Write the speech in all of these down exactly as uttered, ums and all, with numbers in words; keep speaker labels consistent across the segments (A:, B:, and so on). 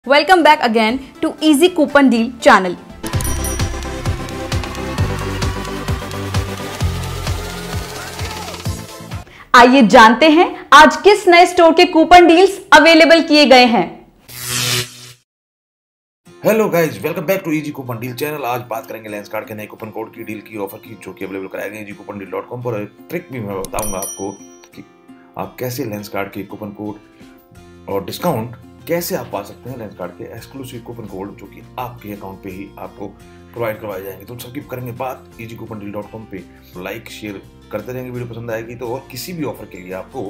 A: Welcome back again to Easy Coupon Deal channel. आइए जानते हैं आज किस नए स्टोर के कूपन डील्स अवेलेबल किए गए हैं।
B: Hello guys, welcome back to easy coupon deal channel. आज बात करेंगे लेंसकार्ट के नए कूपन कोड की, डील की, ऑफर की, जो कि अवेलेबल कराए गए easy coupon deal dot com पर। एक ट्रिक भी मैं बताऊंगा आपको कि आप कैसे लेंसकार्ट के कूपन कोड और डिस्काउंट कैसे आप पा सकते हैं। लेंसकार्ट के एक्सक्लूसिव कूपन कोड जो कि आपके अकाउंट पे ही आपको प्रोवाइड करवाए जाएंगे। तो सबकी करेंगे बात easy coupon deal dot com पे। लाइक शेयर करते रहेंगे, वीडियो पसंद आएगी तो। और किसी भी ऑफर के लिए आपको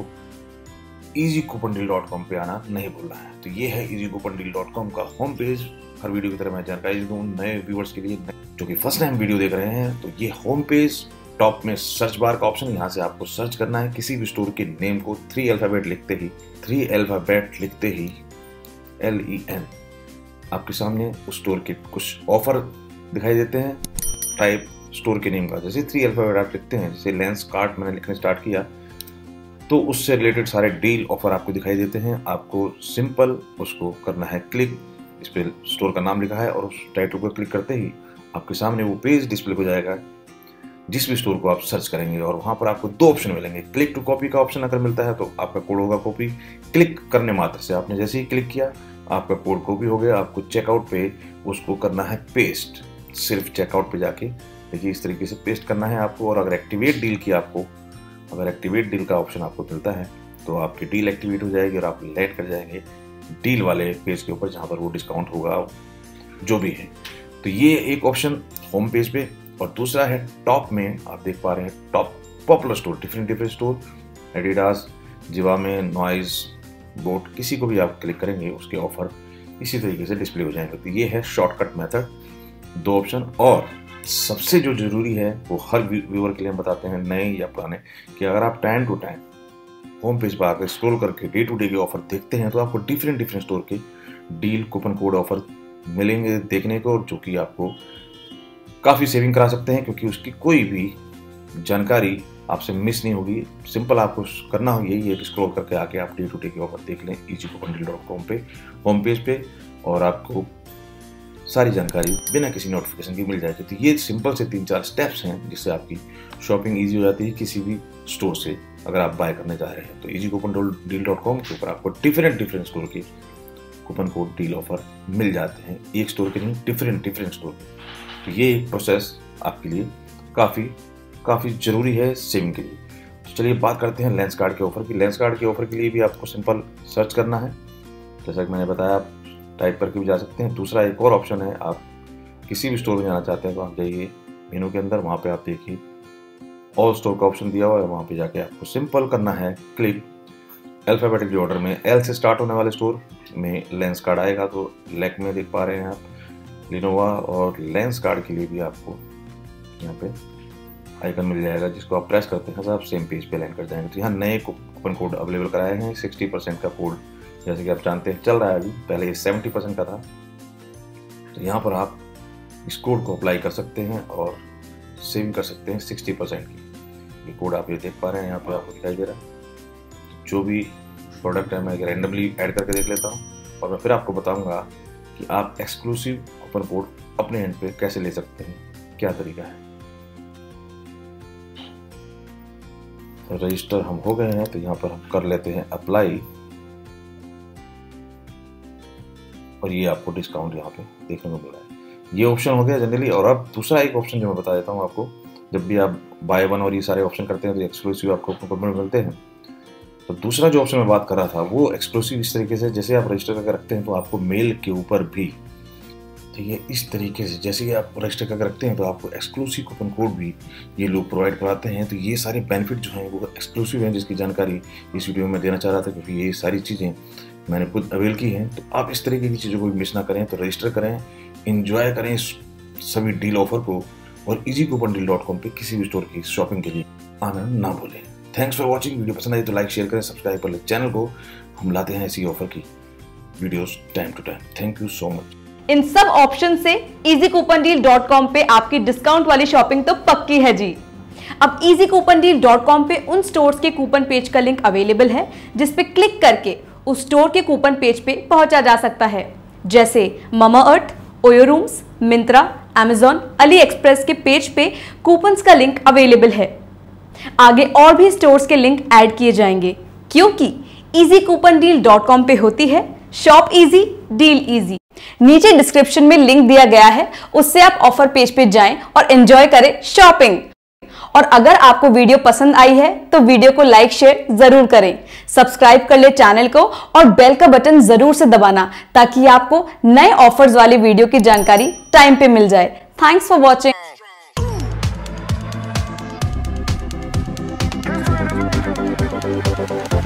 B: easy coupon deal dot com पे आना नहीं भूलना है। तो ये है easy coupon deal dot com का होम पेज। हर वीडियो की तरह मैं जानकारी दूं नए व्यूअर्स के लिए जो कि फर्स्ट टाइम वीडियो देख रहे हैं। तो ये होम पेज, टॉप में सर्च बार का ऑप्शन, यहाँ से आपको सर्च करना है किसी भी स्टोर के नेम को। थ्री अल्फाबेट लिखते ही थ्री अल्फाबेट लिखते ही एल ई एन आपके सामने उस स्टोर के कुछ ऑफर दिखाई देते हैं। टाइप स्टोर के नेम का, जैसे थ्री अल्फाबेट आप लिखते हैं, जैसे लेंसकार्ट मैंने लिखने स्टार्ट किया तो उससे रिलेटेड सारे डील ऑफर आपको दिखाई देते हैं। आपको सिंपल उसको करना है क्लिक। इस पे स्टोर का नाम लिखा है और उस टाइटल को क्लिक करते ही आपके सामने वो पेज डिस्प्ले हो जाएगा जिस भी स्टोर को आप सर्च करेंगे। और वहां पर आपको दो ऑप्शन मिलेंगे। क्लिक टू कॉपी का ऑप्शन अगर मिलता है तो आपका कोड होगा कॉपी। क्लिक करने मात्र से आपने जैसे ही क्लिक किया आपका कोड कॉपी हो गया। आपको चेकआउट पे उसको करना है पेस्ट। सिर्फ चेकआउट पे जाके देखिए इस तरीके से पेस्ट करना है आपको। और अगर एक्टिवेट डील की आपको अगर एक्टिवेट डील का ऑप्शन आपको मिलता है तो आपकी डील एक्टिवेट हो जाएगी और आप लैंड कर जाएंगे डील वाले पेज के ऊपर जहां पर वो डिस्काउंट होगा जो भी है। तो ये एक ऑप्शन होम पेज पे। और दूसरा है टॉप में, आप देख पा रहे हैं top popular store, different different store, Adidas, Zivame, Noise, boAt, किसी को भी आप क्लिक करेंगे उसके ऑफर इसी तरीके से डिस्प्ले हो जाएंगे। तो ये है शॉर्टकट मेथड, दो ऑप्शन। और सबसे जो जरूरी है वो हर व्यूअर के लिए हम बताते हैं, नए या पुराने, कि अगर आप time to time home page पर आकर स्क्रॉल करके डे टू डे के ऑफर देखते हैं तो आपको डिफरेंट डिफरेंट स्टोर के डील कूपन कोड ऑफर मिलेंगे देखने को, जो कि आपको काफ़ी सेविंग करा सकते हैं, क्योंकि उसकी कोई भी जानकारी आपसे मिस नहीं होगी। सिंपल आपको करना हो यही है कि स्क्रॉल करके आके आप डे टू डे के ऑफर देख लें easy coupon deal dot com पे होम पेज पे, और आपको सारी जानकारी बिना किसी नोटिफिकेशन की मिल जाएगी। तो ये सिंपल से तीन चार स्टेप्स हैं जिससे आपकी शॉपिंग ईजी हो जाती है किसी भी स्टोर से अगर आप बाय करने जा रहे हैं। तो easy coupon deal dot com के ऊपर आपको डिफरेंट डिफरेंट स्टोर के कूपन कोड डील ऑफर मिल जाते हैं, एक स्टोर के नहीं, डिफरेंट डिफरेंट स्टोर के। तो ये एक प्रोसेस आपके लिए काफ़ी काफ़ी ज़रूरी है सेविंग के लिए। तो चलिए बात करते हैं लेंसकार्ट के ऑफर की। लेंसकार्ट के ऑफर के लिए भी आपको सिंपल सर्च करना है, जैसा कि मैंने बताया आप टाइप करके भी जा सकते हैं। दूसरा एक और ऑप्शन है, आप किसी भी स्टोर में जाना चाहते हैं तो आप जाइए मेनू के अंदर, वहाँ पे आप देखिए ऑल स्टोर का ऑप्शन दिया हुआ है। वहाँ पे जाके आपको सिंपल करना है क्लिक। अल्फाबेटिक ऑर्डर में एल से स्टार्ट होने वाले स्टोर में लेंसकार्ट आएगा। तो लेक में देख पा रहे हैं आप लिनोवा, और लेंसकार्ट के लिए भी आपको यहाँ पे आइकन मिल जाएगा जिसको आप प्रेस करते हैं आप सेम पेज पे लैंड कर जाएंगे। तो यहाँ नए कूपन कोड अवेलेबल कराए हैं। सिक्सटी परसेंट का कोड जैसे कि आप जानते हैं चल रहा है अभी, पहले ये सेवेंटी परसेंट का था। तो यहाँ पर आप इस कोड को अप्लाई कर सकते हैं और सेविंग कर सकते हैं सिक्सटी परसेंट की। ये कोड आप ये देख पा रहे हैं, यहाँ पे आपको दिखाई दे रहा है। जो भी प्रोडक्ट है मैं रैंडमली ऐड करके देख लेता हूँ और मैं फिर आपको बताऊँगा कि आप एक्सक्लूसिव कूपन कोड अपने एंड पे कैसे ले सकते हैं, क्या तरीका है। तो रजिस्टर हम हो गए हैं, तो यहाँ पर हम कर लेते हैं अप्लाई, और ये आपको डिस्काउंट यहाँ पे देखने को मिल रहा है। ये ऑप्शन हो गया जनरली। और अब दूसरा एक ऑप्शन जो मैं बता देता हूँ आपको, जब भी आप बाय वन और ये सारे ऑप्शन करते हैं तो एक्सक्लूसिव आपको कूपन मिलते हैं। तो दूसरा जो ऑप्शन मैं बात कर रहा था वो एक्सक्लूसिव इस तरीके से, जैसे आप रजिस्टर करके रखते हैं तो आपको मेल के ऊपर भी, तो ये इस तरीके से जैसे कि आप रजिस्टर करके रखते हैं तो आपको एक्सक्लूसिव कूपन कोड भी ये लोग प्रोवाइड कराते हैं। तो ये सारे बेनिफिट जो हैं वो एक्सक्लूसिव हैं, जिसकी जानकारी इस वीडियो में देना चाह रहा था, क्योंकि ये सारी चीज़ें मैंने खुद अवेल की हैं। तो आप इस तरीके की चीज़ों को भी मिस ना करें। तो रजिस्टर करें, इंजॉय करें सभी डील ऑफर को, और easy coupon deal dot com पर किसी भी स्टोर की शॉपिंग के लिए आना ना भूलें। Thanks for watching. वीडियो पसंद आई तो लाइक शेयर करें, सब्सक्राइब कर लें चैनल को। हम लाते हैं ऐसी ऑफर की videos time to time. Thank you so much.
A: इन सब ऑप्शन से easy coupon deal dot com पे आपकी डिस्काउंट वाली शॉपिंग तो पक्की है जी। अब easy coupon deal dot com पे उन स्टोर्स के कूपन पेज का लिंक अवेलेबल है जिस पे क्लिक करके उस स्टोर के कूपन पेज पे पहुंचा जा सकता है। जैसे Mamaearth, OYO rooms, Myntra, Amazon, AliExpress के पेज पे कूपन्स का लिंक अवेलेबल है। आगे और भी स्टोर्स के लिंक ऐड किए जाएंगे क्योंकि easy coupon deal dot com पे होती है शॉप इजी, डील इजी। नीचे डिस्क्रिप्शन में लिंक दिया गया है, उससे आप ऑफर पेज पे जाएं और एंजॉय करें शॉपिंग। और अगर आपको वीडियो पसंद आई है तो वीडियो को लाइक शेयर जरूर करें, सब्सक्राइब कर ले चैनल को और बेल का बटन जरूर से दबाना ताकि आपको नए ऑफर्स वाली वीडियो की जानकारी टाइम पे मिल जाए। Thanks for watching.